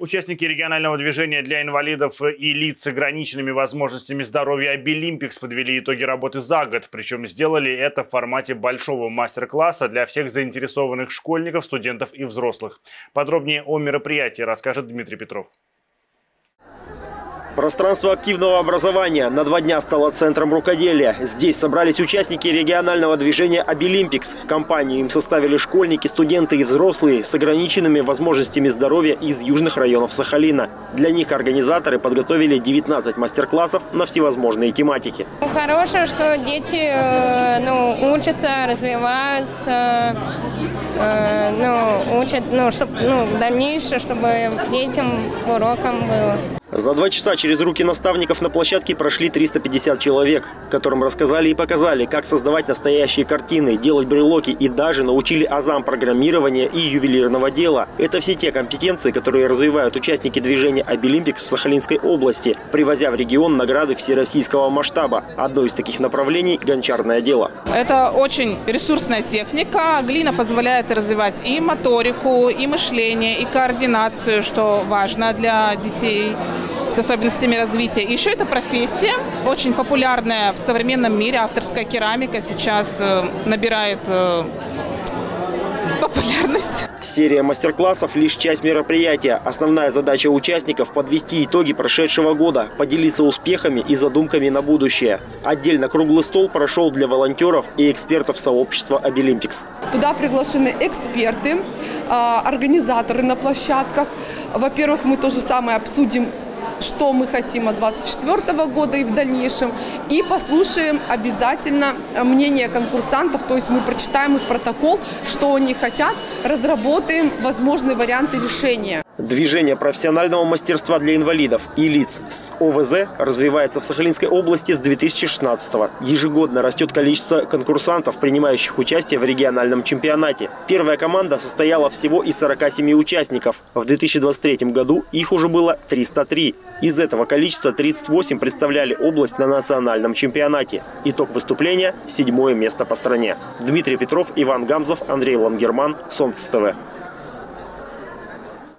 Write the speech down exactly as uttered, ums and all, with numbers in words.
Участники регионального движения для инвалидов и лиц с ограниченными возможностями здоровья «Обилимпикс» подвели итоги работы за год. Причем сделали это в формате большого мастер-класса для всех заинтересованных школьников, студентов и взрослых. Подробнее о мероприятии расскажет Дмитрий Петров. Пространство активного образования на два дня стало центром рукоделия. Здесь собрались участники регионального движения «Обилимпикс». Компанию им составили школьники, студенты и взрослые с ограниченными возможностями здоровья из южных районов Сахалина. Для них организаторы подготовили девятнадцать мастер-классов на всевозможные тематики. Хорошее, что дети ну, учатся, развиваются, ну, учат, ну, чтоб, ну, дальнейшее, чтобы детям урокам было. За два часа через руки наставников на площадке прошли триста пятьдесят человек, которым рассказали и показали, как создавать настоящие картины, делать брелоки и даже научили азам программирования и ювелирного дела. Это все те компетенции, которые развивают участники движения «Обилимпикс» в Сахалинской области, привозя в регион награды всероссийского масштаба. Одно из таких направлений – гончарное дело. Это очень ресурсная техника. Глина позволяет развивать и моторику, и мышление, и координацию, что важно для детей с особенностями развития. Еще это профессия, очень популярная в современном мире. Авторская керамика сейчас набирает популярность. Серия мастер-классов – лишь часть мероприятия. Основная задача участников – подвести итоги прошедшего года, поделиться успехами и задумками на будущее. Отдельно круглый стол прошел для волонтеров и экспертов сообщества «Обилимпикс». Туда приглашены эксперты, организаторы на площадках. Во-первых, мы то же самое обсудим, что мы хотим от две тысячи двадцать четвёртого года и в дальнейшем. И послушаем обязательно мнение конкурсантов, то есть мы прочитаем их протокол, что они хотят, разработаем возможные варианты решения. Движение профессионального мастерства для инвалидов и лиц с О В З развивается в Сахалинской области с две тысячи шестнадцатого. Ежегодно растет количество конкурсантов, принимающих участие в региональном чемпионате. Первая команда состояла всего из сорока семи участников. В две тысячи двадцать третьем году их уже было триста три. Из этого количества тридцать восемь представляли область на национальном чемпионате. Итог выступления – седьмое место по стране. Дмитрий Петров, Иван Гамзов, Андрей Лангерман, Солнце ТВ.